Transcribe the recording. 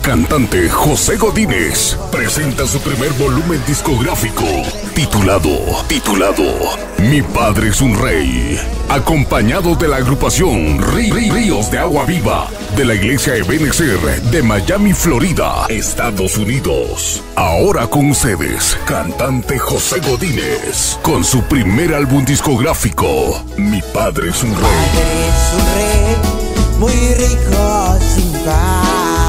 cantante José Godínez presenta su primer volumen discográfico titulado Mi Padre es un Rey, acompañado de la agrupación Ríos de Agua Viva de la Iglesia Ebenezer de Miami, Florida, Estados Unidos. Ahora con ustedes, cantante José Godínez, con su primer álbum discográfico, Mi Padre es un Rey. Mi padre es un rey muy rico sin par.